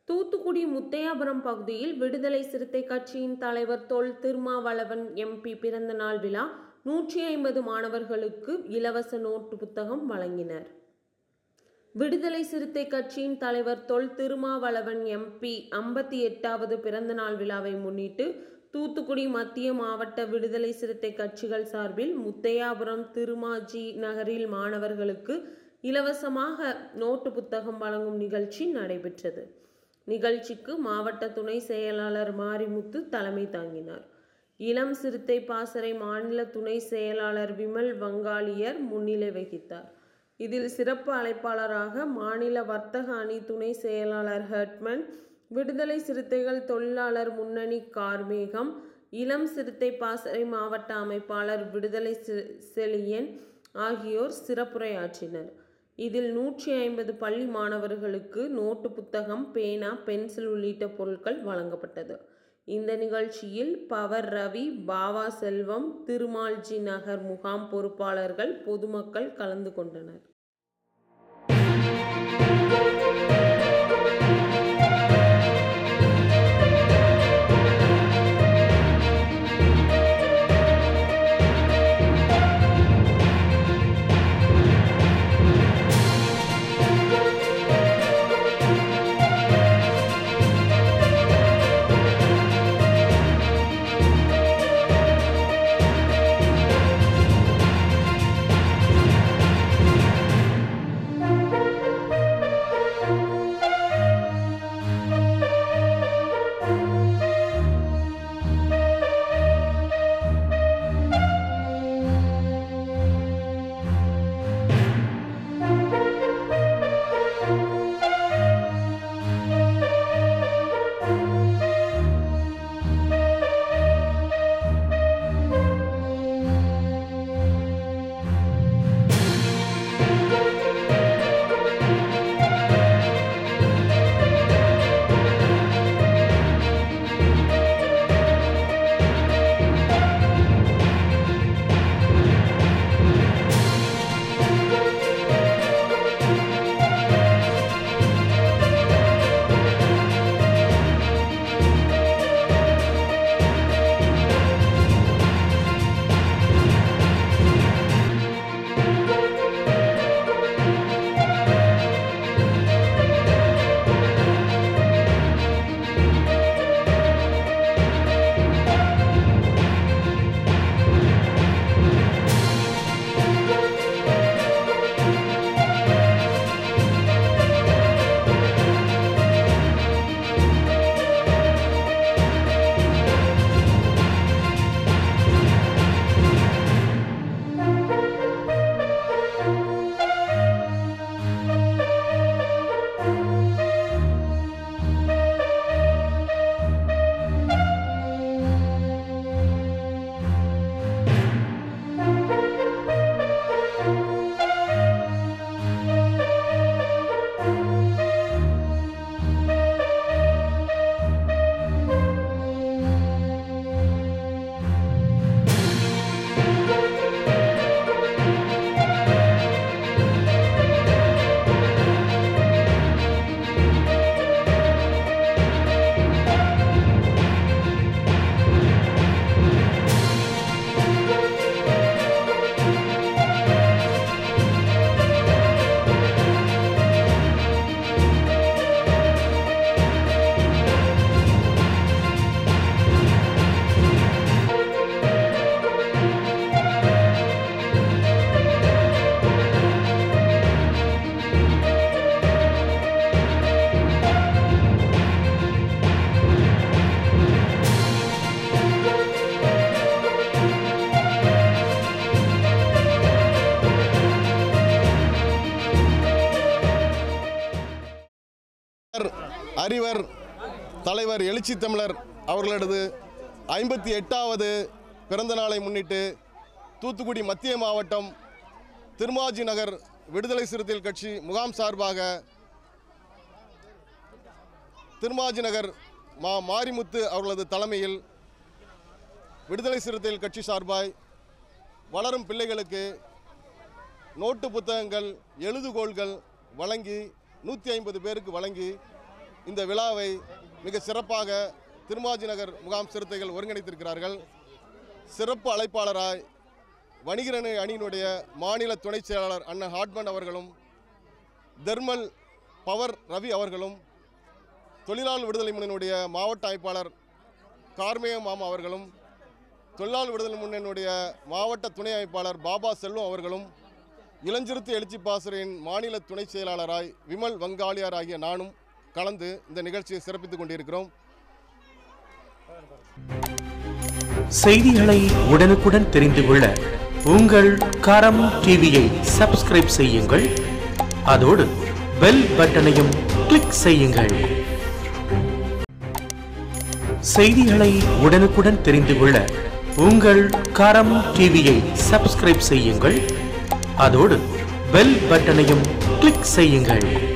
தூத்துக்குடி முத்தையாபுரம் பகுதியில் விடுதலை சிறுத்தை கட்சியின் தலைவர் தொல் திருமாவளவன் எம்பி பிறந்த நாள் விழா 150 மாணவர்களுக்கு இலவச நோட்டு புத்தகம் வழங்கினர். விடுதலை சிறுத்தை கட்சியின் தலைவர் தொல் திருமாவளவன் எம்பி 58வது பிறந்த நாள் விழாவை முன்னிட்டு தூத்துக்குடி மத்திய மாவட்ட விடுதலை சிறுத்தை கட்சிகள் சார்பில் முத்தையாபுரம் திருமாஜி நகரில் மாணவர்களுக்கு இலவசமாக நோட்டு புத்தகம் வழங்கும் நிகழ்ச்சி நடைபெற்றது. நிகழ்ச்சிக்கு மாவட்ட துணை செயலாளர் மாரிமுத்து தலைமை தாங்கினார். இளம் சிறுத்தை பாசறை மாநில துணை செயலாளர் விமல் வங்காளியர் முன்னிலை வகித்தார். இதில் சிறப்பு அழைப்பாளராக மாநில வர்த்தக அணி துணை செயலாளர் ஹெட்மன், விடுதலை சிறுத்தைகள் தொழிலாளர் முன்னணி கார்மேகம், இளம் சிறுத்தை பாசறை மாவட்ட அமைப்பாளர் விடுதலை செழியன் ஆகியோர் சிறப்புரையாற்றினர். இதில் 150 பள்ளி மாணவர்களுக்கு நோட்டு புத்தகம், பேனா, பென்சில் உள்ளிட்ட பொருட்கள் வழங்கப்பட்டது. இந்த நிகழ்ச்சியில் பவர் ரவி, பாவா செல்வம், திருமால்ஜி நகர் முகாம் பொறுப்பாளர்கள், பொதுமக்கள் கலந்து கொண்டனர். அறிவர் தலைவர் எழுச்சி தமிழர் அவர்களது 58வது பிறந்த நாளை முன்னிட்டு தூத்துக்குடி மத்திய மாவட்டம் திருமாஜி நகர் விடுதலை சிறுத்தைகள் கட்சி முகாம் சார்பாக திருமாஜி நகர் மாரிமுத்து அவர்களது தலைமையில் விடுதலை சிறுத்தைகள் கட்சி சார்பாய் வளரும் பிள்ளைகளுக்கு நோட்டு புத்தகங்கள், எழுதுகோள்கள் வழங்கி 150 பேருக்கு வழங்கி இந்த விழாவை மிக சிறப்பாக திருமாஜி நகர் முகாம் சிறுத்தைகள் ஒருங்கிணைத்திருக்கிறார்கள். சிறப்பு அழைப்பாளராய் வணிகரணி அணியினுடைய மாநில துணைச் செயலாளர் அண்ணன் ஹாட்மன் அவர்களும், தெர்மல் பவர் ரவி அவர்களும், தொழிலாளர் விடுதலை முன்னணியினுடைய மாவட்ட அமைப்பாளர் கார்மேய மாமா அவர்களும், தொழிலாளர் விடுதலை முன்னணியினுடைய மாவட்ட துணை அமைப்பாளர் பாபா செல்வம் அவர்களும், இளஞ்சிறுத்தை எழுச்சி பாசறையின் மாநில துணைச் செயலாளராய் விமல் வங்காளியார் ஆகிய நானும் கலந்து இந்த நிகழ்ச்சியை சிறப்பித்துக் கொண்டிருக்கிறோம். செய்திகளை உடனுக்குடன் தெரிந்து கொள்ள உங்கள் கரம் டிவியை சப்ஸ்கிரைப் செய்யுங்கள். அதோடு பெல் பட்டனையும் கிளிக் செய்யுங்கள். செய்திகளை உடனுக்குடன் தெரிந்து கொள்ள உங்கள் கரம் டிவியை சப்ஸ்கிரைப் செய்யுங்கள். அதோடு பெல் பட்டனையும் கிளிக் செய்யுங்கள்.